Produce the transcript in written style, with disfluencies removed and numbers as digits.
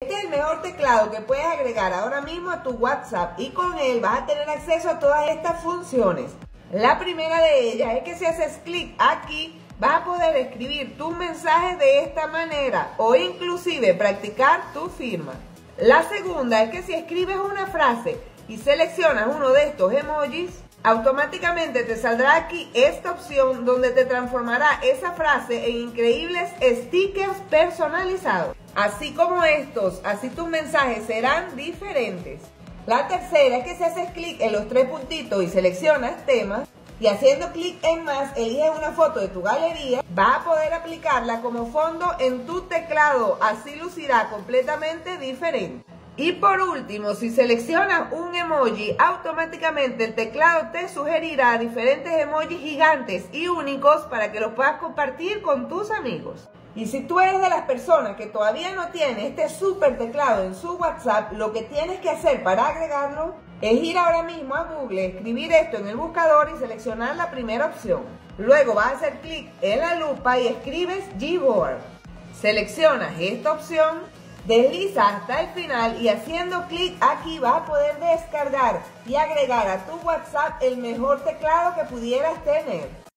Este es el mejor teclado que puedes agregar ahora mismo a tu WhatsApp y con él vas a tener acceso a todas estas funciones. La primera de ellas es que si haces clic aquí vas a poder escribir tus mensajes de esta manera o inclusive practicar tu firma. La segunda es que si escribes una frase y seleccionas uno de estos emojis, automáticamente te saldrá aquí esta opción donde te transformará esa frase en increíbles stickers personalizados. Así como estos, así tus mensajes serán diferentes. La tercera es que si haces clic en los tres puntitos y seleccionas temas y haciendo clic en más eliges una foto de tu galería, vas a poder aplicarla como fondo en tu teclado, así lucirá completamente diferente. Y por último, si seleccionas un emoji, automáticamente el teclado te sugerirá diferentes emojis gigantes y únicos para que los puedas compartir con tus amigos. Y si tú eres de las personas que todavía no tiene este super teclado en su WhatsApp, lo que tienes que hacer para agregarlo es ir ahora mismo a Google, escribir esto en el buscador y seleccionar la primera opción. Luego vas a hacer clic en la lupa y escribes Gboard. Seleccionas esta opción, desliza hasta el final y haciendo clic aquí vas a poder descargar y agregar a tu WhatsApp el mejor teclado que pudieras tener.